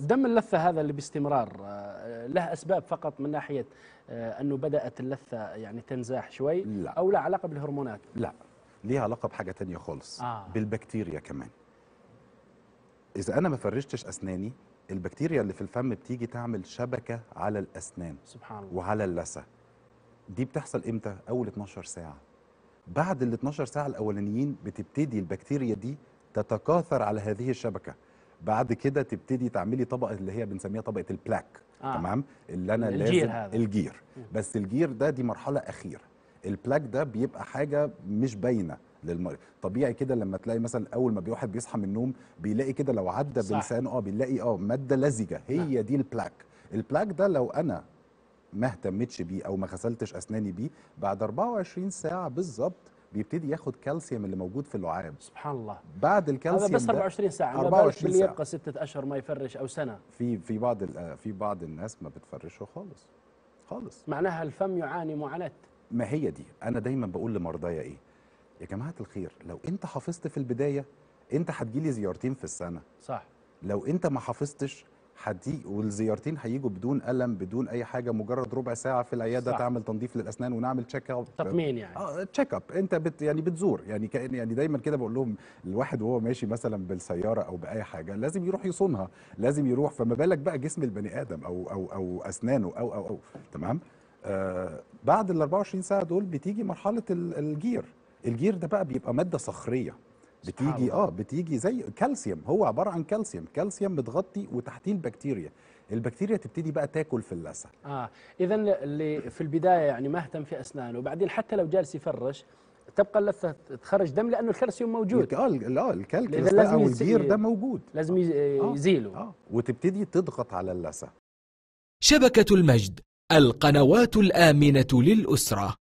دم اللثة هذا اللي باستمرار له أسباب فقط من ناحية أنه بدأت اللثة يعني تنزاح شوي؟ لا. أو لا علاقة بالهرمونات؟ لا، ليها علاقة بحاجة تانية خالص. بالبكتيريا كمان. إذا أنا ما فرشتش أسناني، البكتيريا اللي في الفم بتيجي تعمل شبكة على الأسنان سبحان الله. وعلى اللثة. دي بتحصل إمتى؟ أول 12 ساعة. بعد ال 12 ساعة الأولانيين بتبتدي البكتيريا دي تتكاثر على هذه الشبكة. بعد كده تبتدي تعملي طبقة اللي هي بنسميها طبقة البلاك. تمام؟ اللي أنا الجير لازم هذا. الجير. بس الجير ده دي مرحلة أخيرة. البلاك ده بيبقى حاجة مش باينة للمريض. طبيعي كده لما تلاقي مثلا أول ما واحد بيصحى من النوم بيلاقي كده لو عدى بلسانه بيلاقي مادة لزجة، هي دي البلاك. البلاك ده لو أنا ما اهتمتش بيه او ما غسلتش اسناني بيه، بعد 24 ساعه بالظبط بيبتدي ياخد كالسيوم اللي موجود في اللعاب. سبحان الله. بعد الكالسيوم هذا بس 24 ساعه، 24 باللي ساعه يبقى 6 اشهر ما يفرش او سنه. في بعض الناس ما بتفرشه خالص خالص. معناها الفم يعاني معاناه. ما هي دي انا دايما بقول لمرضايا ايه، يا جماعه الخير، لو انت حافظت في البدايه انت هتجيلي زيارتين في السنه. صح. لو انت ما حافظتش والزيارتين هيجوا بدون ألم بدون أي حاجة، مجرد ربع ساعة في العيادة. صح. تعمل تنظيف للأسنان ونعمل تشيك اب، تقنين يعني. تشيك اب. أنت يعني بتزور، يعني كأن يعني دايما كده بقول لهم الواحد وهو ماشي مثلا بالسيارة أو بأي حاجة لازم يروح يصونها، لازم يروح، فما بالك بقى جسم البني آدم أو أسنانه أو تمام. بعد ال 24 ساعة دول بتيجي مرحلة الجير. الجير ده بقى بيبقى مادة صخرية بتيجي بتيجي زي كالسيوم، هو عباره عن كالسيوم بتغطي وتحتيه البكتيريا. البكتيريا تبتدي بقى تاكل في اللثه. اذا اللي في البدايه يعني ما اهتم في اسنانه، وبعدين حتى لو جالس يفرش تبقى اللثه تخرج دم لانه الكالسيوم موجود. الكالسيوم او الجير ده موجود، لازم يزيله. وتبتدي تضغط على اللثه. شبكة المجد، القنوات الآمنة للأسرة.